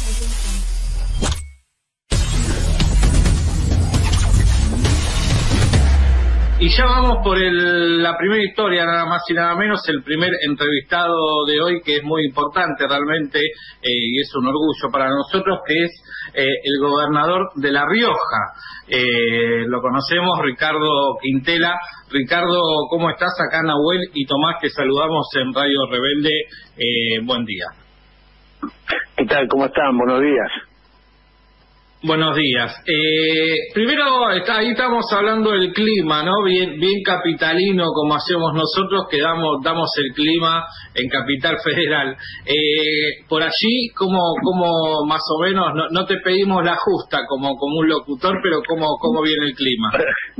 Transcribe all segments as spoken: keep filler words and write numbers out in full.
Y ya vamos por el, la primera historia, nada más y nada menos, el primer entrevistado de hoy, que es muy importante realmente, eh, y es un orgullo para nosotros, que es eh, el gobernador de La Rioja. Eh, lo conocemos, Ricardo Quintela. Ricardo, ¿cómo estás? Acá Nahuel y Tomás, te saludamos en Radio Rebelde. Eh, buen día. ¿Qué tal? ¿Cómo están? Buenos días. Buenos días. Eh, primero, está, ahí estamos hablando del clima, ¿no? Bien, bien capitalino, como hacemos nosotros, que damos, damos el clima en Capital Federal. Eh, por allí, ¿cómo, cómo más o menos, no, no te pedimos la justa como, como un locutor, pero cómo, cómo viene el clima?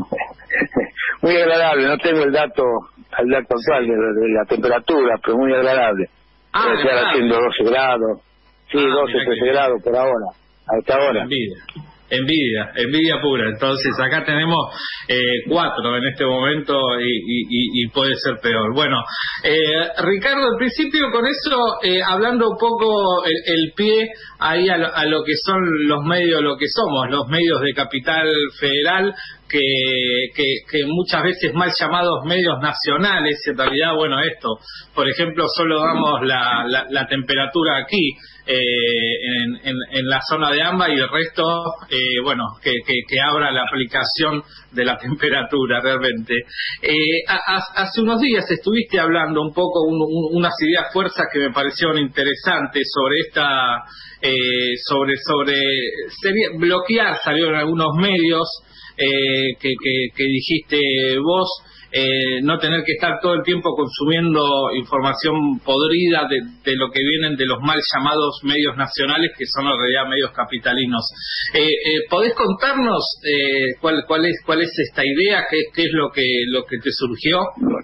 Muy agradable, no tengo el dato, el dato actual de, de la temperatura, pero muy agradable. Ah, Debe estar haciendo doce grados, sí, ah, doce, trece que... grados por ahora. Hasta ahora. Envidia, envidia, envidia pura. Entonces acá tenemos eh, cuatro en este momento y, y, y puede ser peor. Bueno, eh, Ricardo, al principio con eso, eh, hablando un poco el, el pie ahí a lo, a lo que son los medios, lo que somos, los medios de Capital Federal, que, que, que muchas veces mal llamados medios nacionales, en realidad, bueno, esto, por ejemplo, solo damos la, la, la temperatura aquí, eh, en, en, en la zona de AMBA, y el resto, eh, bueno, que, que, que abra la aplicación de la temperatura realmente. Eh, a, a, hace unos días estuviste hablando un poco, un, un, unas ideas fuerzas que me parecieron interesantes sobre esta, eh, sobre, sobre, sería, bloquear, salieron algunos medios, Eh, que, que, que dijiste vos, eh, no tener que estar todo el tiempo consumiendo información podrida de, de lo que vienen de los mal llamados medios nacionales, que son en realidad medios capitalinos. Eh, eh, ¿Podés contarnos eh, cuál, cuál es cuál es esta idea? ¿Qué, qué es lo que lo que te surgió?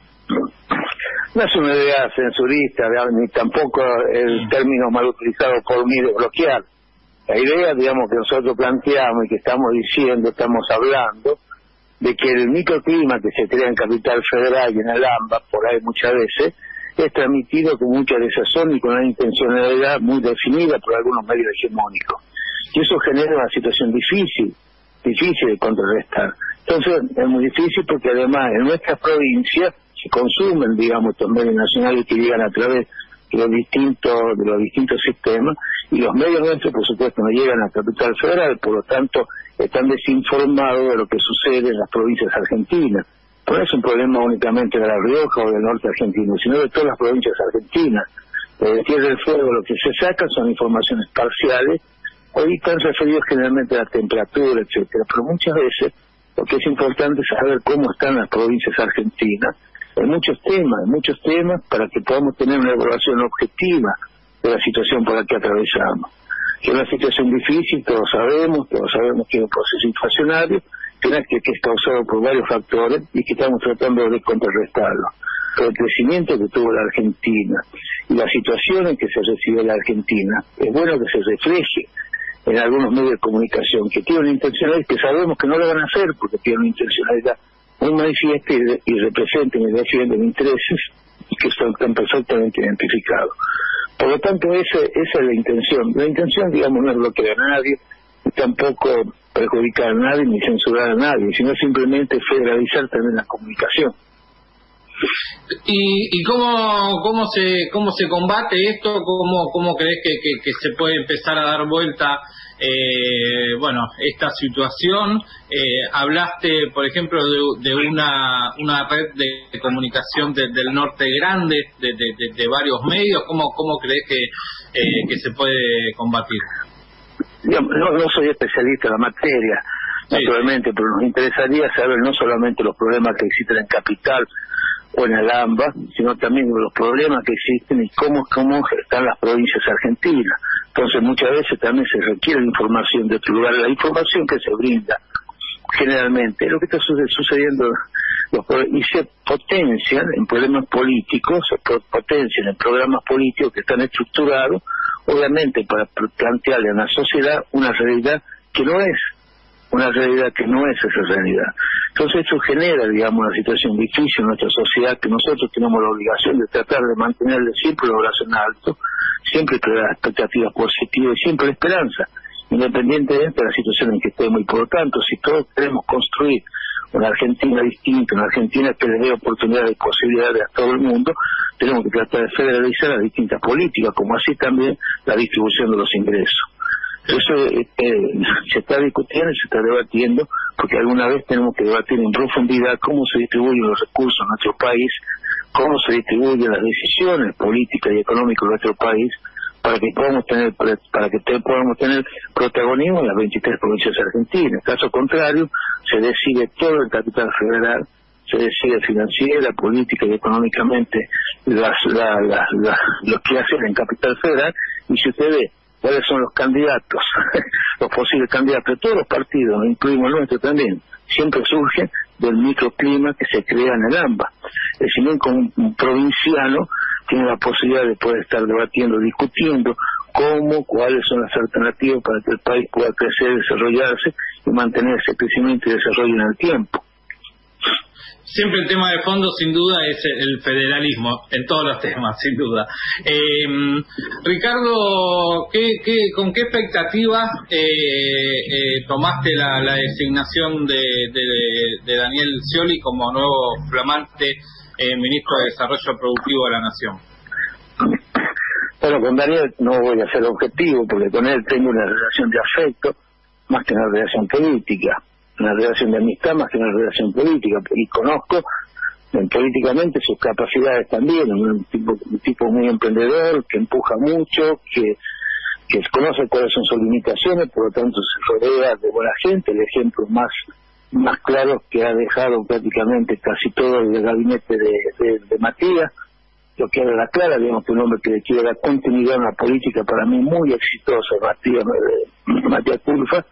No es una idea censurista, ni tampoco el término mal utilizado por mí de bloquear. La idea, digamos, que nosotros planteamos y que estamos diciendo, estamos hablando, de que el microclima que se crea en Capital Federal y en el AMBA, por ahí muchas veces, es transmitido con mucha desazón y con una intencionalidad muy definida por algunos medios hegemónicos. Y eso genera una situación difícil, difícil de contrarrestar. Entonces, es muy difícil porque además en nuestras provincias se consumen, digamos, estos medios nacionales que llegan a través de los distintos, de los distintos sistemas, y los medios nuestros, por supuesto, no llegan a Capital Federal, por lo tanto, están desinformados de lo que sucede en las provincias argentinas. No es un problema únicamente de La Rioja o del norte argentino, sino de todas las provincias argentinas. De Tierra del Fuego lo que se saca son informaciones parciales, hoy están referidos generalmente a la temperatura, etcétera, pero muchas veces lo que es importante es saber cómo están las provincias argentinas, en muchos temas, en muchos temas, para que podamos tener una evaluación objetiva de la situación por la que atravesamos. Que es una situación difícil, todos sabemos, todos sabemos que es un proceso inflacionario, que, que es causado por varios factores y que estamos tratando de contrarrestarlo. Pero el crecimiento que tuvo la Argentina y la situación en que se recibe la Argentina, es bueno que se refleje en algunos medios de comunicación que tienen una intencionalidad, que sabemos que no lo van a hacer porque tienen una intencionalidad muy manifiesta y, y representan y defienden intereses y que están, están perfectamente identificados. Por lo tanto, esa, esa es la intención. La intención, digamos, no es bloquear a nadie, ni tampoco perjudicar a nadie, ni censurar a nadie, sino simplemente federalizar también la comunicación. ¿Y, y cómo, cómo, se, cómo se combate esto? ¿Cómo, cómo crees que, que, que se puede empezar a dar vuelta eh, bueno, esta situación? Eh, hablaste, por ejemplo, de, de una, una red de comunicación de, del norte grande, de, de, de, de varios medios. ¿Cómo, cómo crees que, eh, que se puede combatir? Yo no, no soy especialista en la materia, sí, naturalmente, pero nos interesaría saber no solamente los problemas que existen en Capital o en el AMBA, sino también los problemas que existen y cómo, cómo están las provincias argentinas. Entonces muchas veces también se requiere información de otro lugar. La información que se brinda generalmente es lo que está sucediendo los, y se potencian en problemas políticos, se potencian en programas políticos que están estructurados, obviamente para plantearle a la sociedad una realidad que no es, una realidad que no es esa realidad. Entonces eso genera, digamos, una situación difícil en nuestra sociedad que nosotros tenemos la obligación de tratar de mantenerle siempre la oración alto siempre crear expectativas positivas y siempre la esperanza, independientemente de la situación en que estemos. Y por lo tanto, si todos queremos construir una Argentina distinta, una Argentina que le dé oportunidades y posibilidades a todo el mundo, tenemos que tratar de federalizar las distintas políticas, como así también la distribución de los ingresos. Eso eh, se está discutiendo y se está debatiendo, porque alguna vez tenemos que debatir en profundidad cómo se distribuyen los recursos en nuestro país, cómo se distribuyen las decisiones políticas y económicas en nuestro país, para que podamos tener para que te, podamos tener protagonismo en las veintitrés provincias argentinas. Caso contrario, se decide todo en capital federal, se decide financiera, política y económicamente las, la, la, la, los que hacen en capital federal. Y si usted ve cuáles son los candidatos, los posibles candidatos de todos los partidos, incluimos el nuestro también, siempre surgen del microclima que se crea en el AMBA. Es decir, un, un provinciano tiene la posibilidad de poder estar debatiendo, discutiendo cómo, cuáles son las alternativas para que el país pueda crecer, desarrollarse y mantener ese crecimiento y desarrollo en el tiempo. Siempre el tema de fondo, sin duda, es el federalismo, en todos los temas, sin duda. Eh, Ricardo, ¿qué, qué, ¿con qué expectativas eh, eh, tomaste la, la designación de, de, de Daniel Scioli como nuevo flamante eh, ministro de Desarrollo Productivo de la Nación? Bueno, con Daniel no voy a ser objetivo, porque con él tengo una relación de afecto, más que una relación política. Una relación de amistad más que una relación política, y conozco eh, políticamente sus capacidades también, un tipo, un tipo muy emprendedor, que empuja mucho, que que conoce cuáles son sus limitaciones, por lo tanto se rodea de buena gente. El ejemplo más más claro que ha dejado prácticamente casi todo el gabinete de, de, de Matías, lo que habla clara, digamos, que un hombre que le quiere dar continuidad a una política para mí muy exitosa, Matías, Matías Culfas,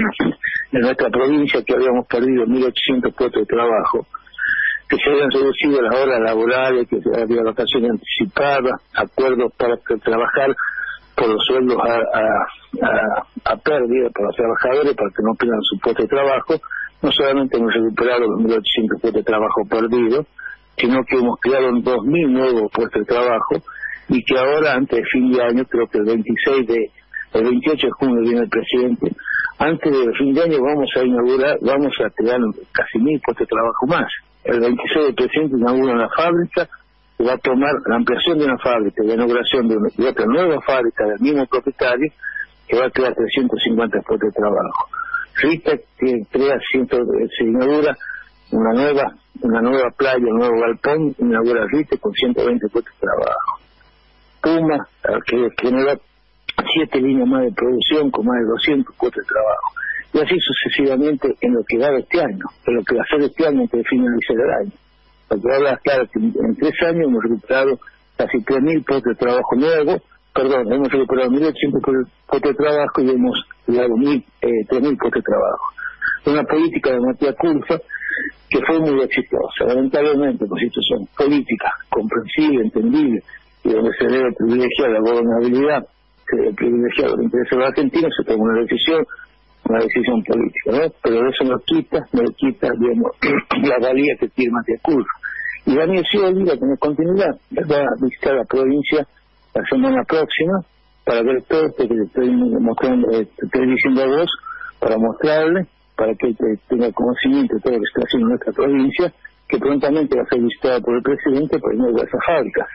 en nuestra provincia, que habíamos perdido mil ochocientos puestos de trabajo, que se habían reducido las horas laborales, que había vacaciones anticipadas, acuerdos para trabajar por los sueldos a, a, a, a pérdida para los trabajadores, para que no pierdan su puesto de trabajo. No solamente hemos recuperado los mil ochocientos puestos de trabajo perdidos, sino que hemos creado dos mil nuevos puestos de trabajo, y que ahora, antes de fin de año, creo que el veintiséis de el veintiocho de junio viene el presidente, antes del fin de año vamos a inaugurar, vamos a crear casi mil puestos de trabajo más. El veintiséis el presidente inaugura una fábrica que va a tomar la ampliación de una fábrica, la inauguración de, una, de otra nueva fábrica del mismo propietario, que va a crear trescientos cincuenta puestos de trabajo. Rita que crea ciento, se inaugura una nueva una nueva playa, un nuevo galpón, inaugura Rita con ciento veinte puestos de trabajo. Puma, que genera siete líneas más de producción con más de doscientos puestos de trabajo, y así sucesivamente en lo que va de este año, en lo que va a ser este año antes de finalizar el año. Lo que habla claro que en tres años hemos recuperado casi tres mil puestos de trabajo nuevos, perdón, hemos recuperado mil ochocientos puestos de trabajo y hemos creado eh, tres mil puestos de trabajo. Una política de Matías Culfas que fue muy exitosa, lamentablemente, por situación política comprensible, entendible, y donde se debe privilegiar la gobernabilidad, se debe privilegiar los intereses de la Argentina, se toma una decisión, una decisión política, ¿no? Pero eso no quita, no quita, digamos, la valía que tiene Matías Culfas. Y Daniel Scioli va a tener continuidad, va a visitar la provincia la semana próxima para ver todo esto que le estoy mostrando, eh, te estoy diciendo a vos, para mostrarle, para que él tenga conocimiento de todo lo que está haciendo en nuestra provincia, que prontamente va a ser visitada por el presidente por medio de esas fábricas.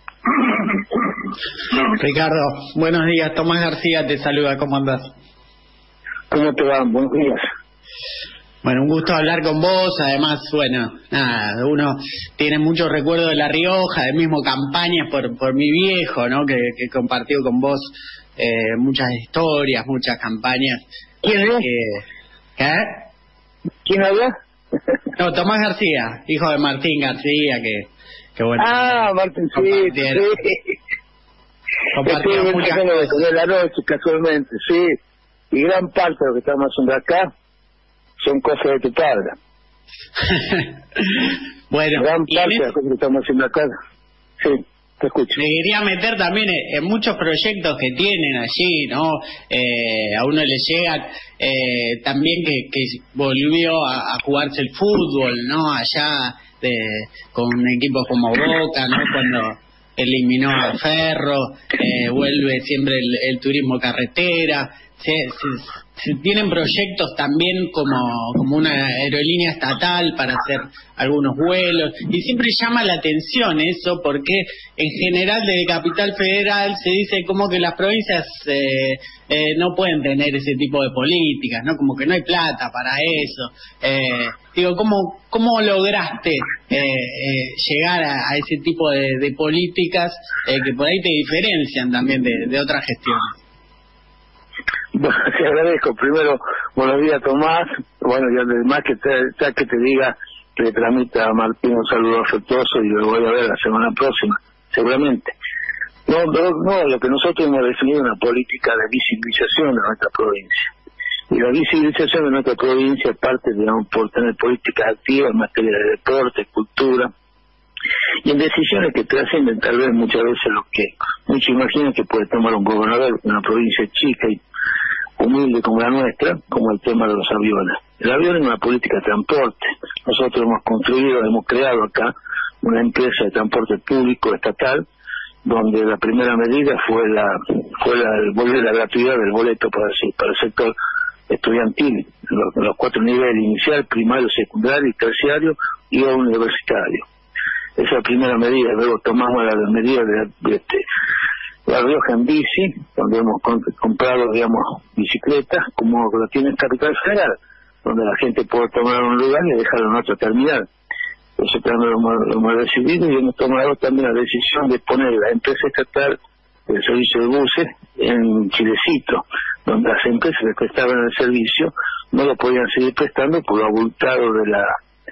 Ricardo, buenos días. Tomás García te saluda. ¿Cómo andás? ¿Cómo te van? Buenos días. Bueno, un gusto hablar con vos. Además, bueno, nada, uno tiene muchos recuerdos de La Rioja, de mismo campañas por por mi viejo, ¿no? Que, que compartió con vos eh, muchas historias, muchas campañas. ¿Quién es? Eh, ¿Qué? ¿Quién habla? No, Tomás García, hijo de Martín García, que, que bueno. Ah, Martín, sí, sí. Compartieron muchas cosas. De la noche, casualmente, sí. Y gran parte de lo que estamos haciendo acá son cosas de tu padre. Bueno, gran parte es... de las cosas que estamos haciendo acá. Sí, te escucho. Me quería meter también en, en muchos proyectos que tienen allí, ¿no? Eh, a uno le llega eh, también que, que volvió a, a jugarse el fútbol, ¿no? Allá de, con equipos como Boca, ¿no? Cuando eliminó el ferro, eh, vuelve siempre el, el turismo carretera, se, se, se tienen proyectos también como, como una aerolínea estatal para hacer algunos vuelos, y siempre llama la atención eso, porque en general desde Capital Federal se dice como que las provincias eh, eh, no pueden tener ese tipo de políticas, ¿no? Como que no hay plata para eso. Eh, digo, ¿cómo, cómo lograste eh, eh, llegar a, a ese tipo de, de políticas eh, que por ahí te diferencian también de, de otras gestiones? Bueno, te agradezco. Primero, buenos días, Tomás. Bueno, y además que te, ya que te diga que le tramita a Martín un saludo afectuoso y lo voy a ver la semana próxima, seguramente. No, no, no, lo que nosotros hemos definido es una política de visibilización de nuestra provincia. Y la visibilización de nuestra provincia parte, digamos, por tener políticas activas en materia de deporte, cultura, y en decisiones que trascienden tal vez muchas veces lo que muchos imaginan que puede tomar un gobernador de una provincia chica y humilde como la nuestra, como el tema de los aviones. El avión es una política de transporte. Nosotros hemos construido, hemos creado acá una empresa de transporte público estatal, donde la primera medida fue la fue la, el, la gratuidad del boleto para, para el sector estudiantil, los, los cuatro niveles: inicial, primario, secundario y terciario y universitario. Esa es la primera medida. Luego tomamos la medida de, de este, La Rioja en bici, donde hemos comp comprado, digamos, bicicletas, como lo tiene Capital Federal, donde la gente puede tomar un lugar y dejarlo en otro terminal. Eso también lo hemos, lo hemos decidido, y hemos tomado también la decisión de poner la empresa estatal del servicio de buses en Chilecito, donde las empresas que prestaban el servicio no lo podían seguir prestando por lo abultado de la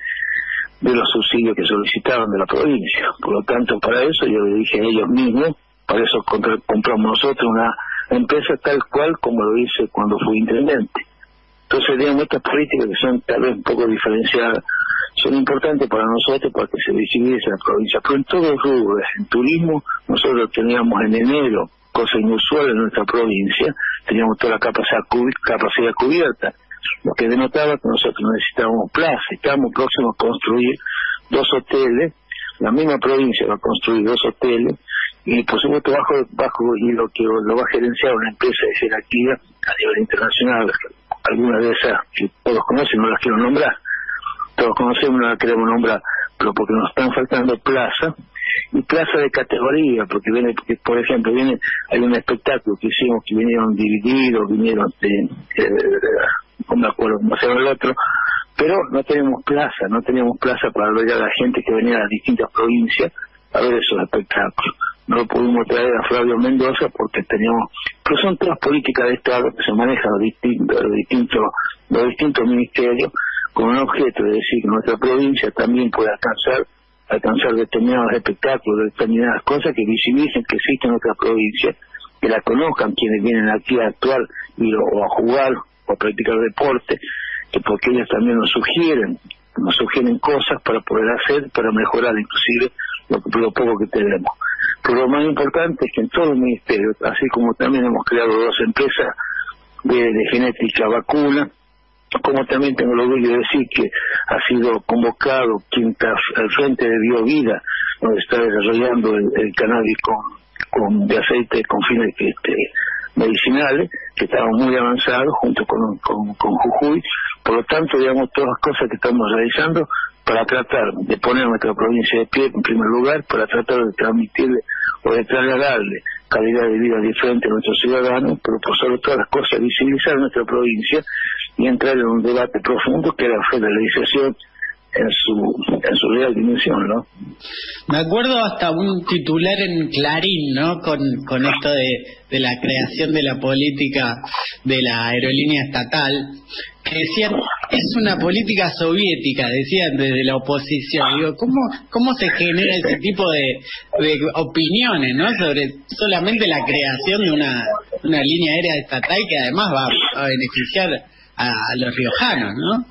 de los subsidios que solicitaban de la provincia. Por lo tanto, para eso yo le dije a ellos mismos, para eso compramos nosotros una empresa tal cual como lo hice cuando fui intendente. Entonces, digamos, estas políticas que son tal vez un poco diferenciadas, son importantes para nosotros para que se visibilice la provincia. Pero en todos los rubros, en turismo, nosotros teníamos en enero, cosa inusual en nuestra provincia, teníamos toda la capacidad, capacidad cubierta, lo que denotaba que nosotros necesitábamos plaza. Estamos próximos a construir dos hoteles, la misma provincia va a construir dos hoteles, y por supuesto bajo, bajo y lo que lo va a gerenciar una empresa de jerarquía a nivel internacional. Algunas de esas que todos conocen, no las quiero nombrar, todos conocemos, no las queremos nombrar, pero porque nos están faltando plaza, y plaza de categoría, porque viene, porque, por ejemplo, viene hay un espectáculo que hicimos que vinieron divididos, vinieron de, de, de, de no me acuerdo cómo se llama el otro, pero no teníamos plaza, no teníamos plaza para albergar a la gente que venía de las distintas provincias a ver esos espectáculos. No lo pudimos traer a Flavio Mendoza porque teníamos, pero son todas políticas de Estado que se manejan los distintos, los distintos, los distintos ministerios, con un objeto de decir que nuestra provincia también puede alcanzar alcanzar determinados espectáculos, determinadas cosas que visibilicen que existe en nuestra provincia, que la conozcan quienes vienen aquí a actuar y, o a jugar o a practicar deporte, que porque ellos también nos sugieren, nos sugieren cosas para poder hacer, para mejorar inclusive lo, lo poco que tenemos. Pero lo más importante es que en todo el ministerio, así como también hemos creado dos empresas de, de genética vacuna, como también tengo el orgullo de decir que ha sido convocado quien está al frente de BioVida, donde está desarrollando el, el cannabis con, con de aceite con fines este, medicinales, que estamos muy avanzados junto con, con, con Jujuy. Por lo tanto, digamos, todas las cosas que estamos realizando para tratar de poner a nuestra provincia de pie en primer lugar, para tratar de transmitirle o de trasladarle calidad de vida diferente a nuestros ciudadanos, pero por sobre todas las cosas visibilizar nuestra provincia y entrar en un debate profundo que era la federalización en su en su real dimensión, ¿no? Me acuerdo hasta un titular en Clarín, ¿no? Con, con esto de, de la creación de la política de la aerolínea estatal, que decían, es una política soviética, decían desde la oposición. Digo, ¿cómo, cómo se genera ese tipo de, de opiniones, ¿no? Sobre solamente la creación de una, una línea aérea estatal que además va a beneficiar a, a los riojanos, ¿no?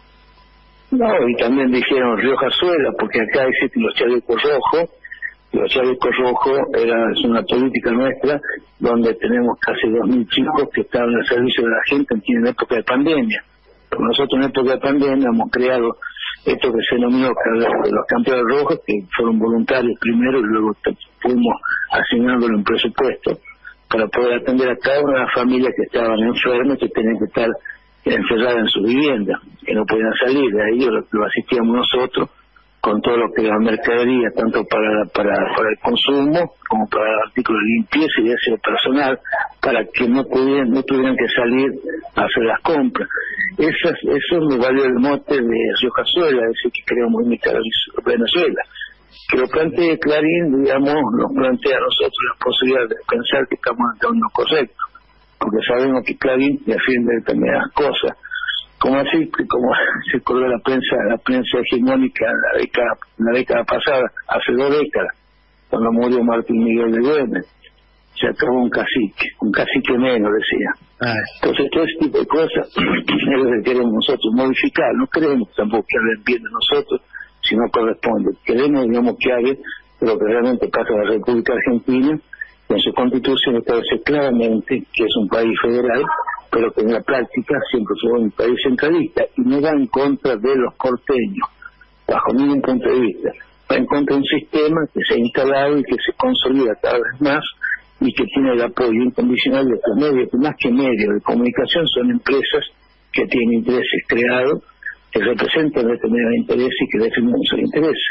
No, y también dijeron Rioja Suela, porque acá existen los chalecos rojos. Los chalecos rojos era, es una política nuestra, donde tenemos casi dos mil chicos que están al servicio de la gente en época de pandemia. Pero nosotros en época de pandemia hemos creado esto que se denominó los campeones rojos, que fueron voluntarios primero y luego fuimos asignándole un presupuesto para poder atender a cada una de las familias que estaban enfermas, que tenían que estar encerradas en su vivienda, que no podían salir. De ahí lo, lo asistíamos nosotros con todo lo que era mercadería, tanto para, para, para el consumo como para artículos de limpieza y de aseo personal, para que no pudieran, no tuvieran que salir a hacer las compras. Esas, eso me valió el mote de Rioja Sola, ese que creamos en Venezuela. Que lo plantee Clarín, digamos, nos plantea a nosotros la posibilidad de pensar que estamos ante lo correcto, porque sabemos que Clarín defiende determinadas cosas, como así, como se colgó la prensa, la prensa hegemónica en la década, en la década pasada, hace dos décadas, cuando murió Martín Miguel de Güemes, se acabó un cacique, un cacique menos, decía. Ah. Entonces todo ese tipo de cosas es lo que queremos nosotros modificar. No queremos tampoco que hablen bien de nosotros si no corresponde. Queremos, digamos, que hable de lo que realmente pasa en la República Argentina. En su constitución establece claramente que es un país federal, pero que en la práctica siempre fue un país centralista y no va en contra de los porteños, bajo ningún punto de vista. Va en contra de un sistema que se ha instalado y que se consolida cada vez más y que tiene el apoyo incondicional de estos medios, que más que medios de comunicación son empresas que tienen intereses creados, que representan determinados intereses y que defienden sus intereses.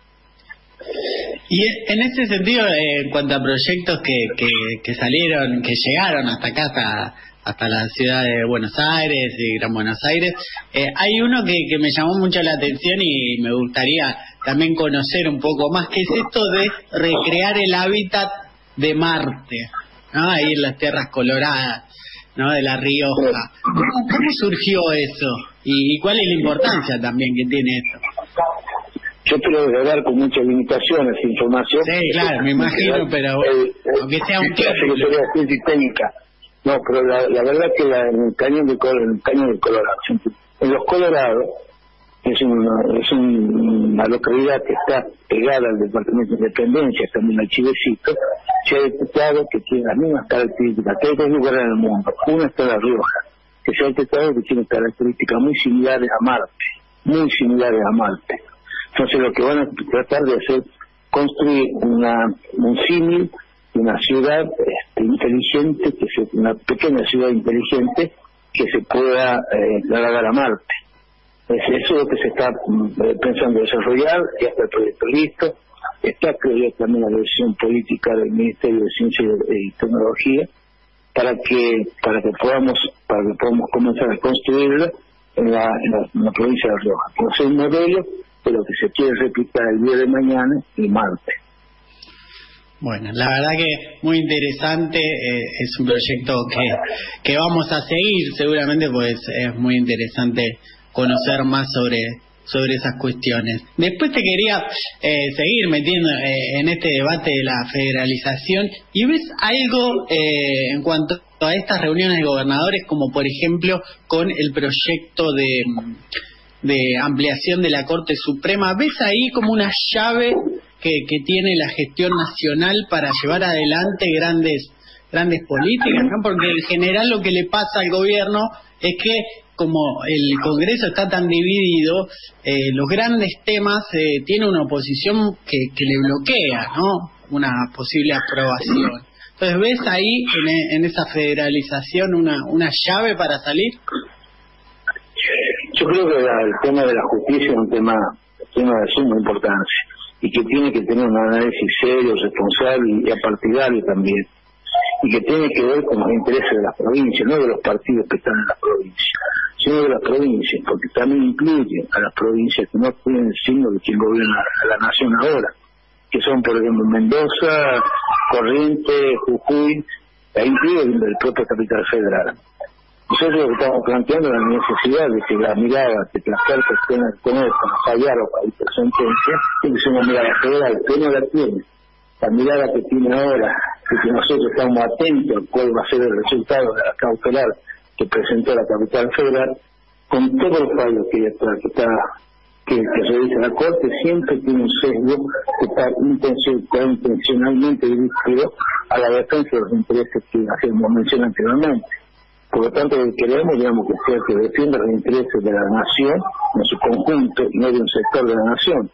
Y en ese sentido, eh, en cuanto a proyectos que, que, que salieron, que llegaron hasta acá, hasta, hasta la ciudad de Buenos Aires y Gran Buenos Aires, eh, hay uno que, que me llamó mucho la atención y me gustaría también conocer un poco más, que es esto de recrear el hábitat de Marte, ¿no? Ahí en las tierras coloradas, ¿no? De La Rioja. ¿Cómo, cómo surgió eso? ¿Y, ¿Y cuál es la importancia también que tiene esto? Yo quiero hablar con muchas limitaciones, información. Sí, claro, me imagino, pero el, aunque sea un título. técnica. No, pero la, la verdad que la, en el cañón de en el cañón del Colorado, en los Colorados, es una, es un, una localidad que está pegada al Departamento de Independencia, también al Chivecito, se ha detectado que tiene las mismas características que hay dos lugares en el mundo. Uno está en La Rioja, que se ha detectado que tiene características muy similares a Marte, muy similares a Marte. Entonces lo que van a tratar de hacer, construir una, un símil, una ciudad este, inteligente, que se, una pequeña ciudad inteligente que se pueda eh, trasladar a Marte. Es, eso es lo que se está eh, pensando desarrollar, ya está el proyecto listo, está creo yo también la decisión política del Ministerio de Ciencia y Tecnología para que para que podamos para que podamos comenzar a construirla en la, en la, en la provincia de La Rioja. Entonces un modelo de lo que se quiere replicar el día de mañana en Marte. Bueno, la verdad que muy interesante, eh, es un proyecto que, que vamos a seguir seguramente, pues es muy interesante conocer más sobre sobre esas cuestiones. Después te quería eh, seguir metiendo eh, en este debate de la federalización, y ves algo eh, en cuanto a estas reuniones de gobernadores, como por ejemplo con el proyecto de de ampliación de la Corte Suprema. ¿Ves ahí como una llave que, que tiene la gestión nacional para llevar adelante grandes grandes políticas, ¿no? Porque en general lo que le pasa al gobierno es que como el Congreso está tan dividido, eh, los grandes temas eh, tiene una oposición que, que le bloquea, ¿no? Una posible aprobación. Entonces, ¿ves ahí en, en esa federalización una, una llave para salir? Yo creo que la, el tema de la justicia es un tema, tema de suma importancia y que tiene que tener un análisis serio, responsable y apartidario también, y que tiene que ver con los intereses de las provincias, no de los partidos que están en las provincias, sino de las provincias, porque también incluye a las provincias que no tienen el signo de quien gobierna a la nación ahora, que son, por ejemplo, Mendoza, Corrientes, Jujuy, e incluye el propio Capital Federal. Nosotros lo que estamos planteando es la necesidad de que la mirada que las cartas tengan que tener para fallar o para hacer sentencia tiene que ser una mirada federal, que no la tiene. La mirada que tiene ahora, que nosotros estamos atentos a cuál va a ser el resultado de la cautelar que presentó la Capital Federal, con todos los fallos que está, que está que, que revisa la Corte, siempre tiene un sesgo que está intencional, intencionalmente dirigido a la defensa de los intereses que hacemos mención anteriormente. Por lo tanto, lo que queremos, digamos, que sea que defienda los intereses de la nación en su conjunto y no de un sector de la nación.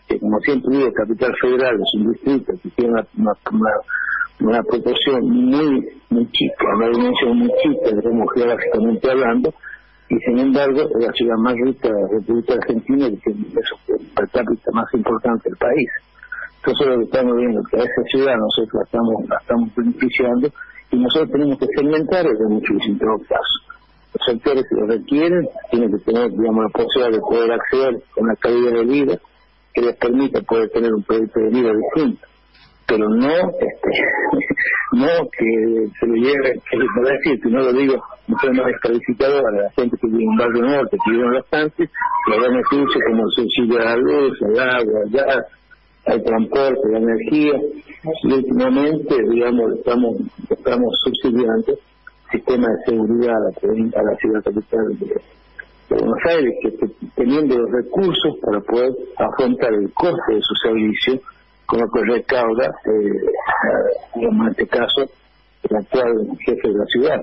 que como siempre digo, Capital Federal es un distrito que tiene una, una, una, una proporción muy, muy chica, una dimensión muy chica, digamos, geográficamente hablando, y sin embargo es la ciudad más rica de la República Argentina, que tiene el per cápita más importante del país. Entonces lo que estamos viendo es que a esa ciudad nosotros la estamos, la estamos beneficiando, y nosotros tenemos que segmentar el beneficio en todo caso. Los sectores que lo requieren tienen que tener, digamos, la posibilidad de poder acceder a una calidad de vida que les permita poder tener un proyecto de vida distinto, pero no este no que se lo lleve, que les voy a decir, que no lo digo no soy más descalificador a la gente que vive en Barrio Norte, que vive en Los Andes, los beneficios como el subsidio a la luz, al agua, al gas, al transporte, la energía, y últimamente, digamos, estamos estamos subsidiando el sistema de seguridad a la, a la ciudad capital de, de Buenos Aires, que, que teniendo los recursos para poder afrontar el coste de su servicio con lo que recauda, eh, digamos, en este caso, el actual jefe de la ciudad.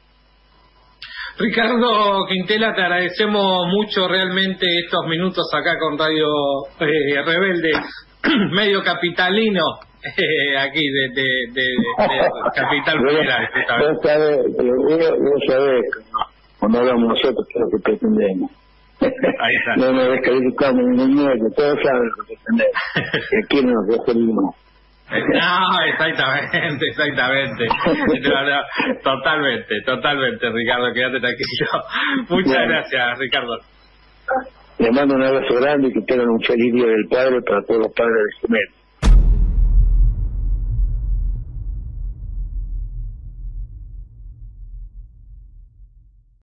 Ricardo Quintela, te agradecemos mucho realmente estos minutos acá con Radio eh, Rebelde, medio capitalino, eh, aquí de, de, de, de Capital Federal. Vos sabés, vos sabés, cuando hablamos nosotros, ¿qué es lo que pretendemos? Ahí está. No nos descalificamos ni un todos saben lo que pretendemos. Y aquí no nos referimos. No, exactamente, exactamente. No, no, totalmente, totalmente, Ricardo, quédate tranquilo. Muchas bueno, gracias, Ricardo. Le mando un abrazo grande y que tengan un feliz Día del Padre para todos los padres de Jiménez.